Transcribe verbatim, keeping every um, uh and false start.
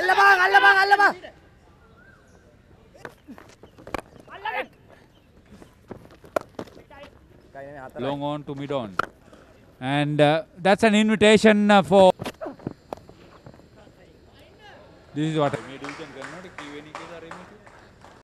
අල්ල බං අල්ල බං අල්ල බං. Long on to mid on. And uh, that's an invitation uh, for. This is what I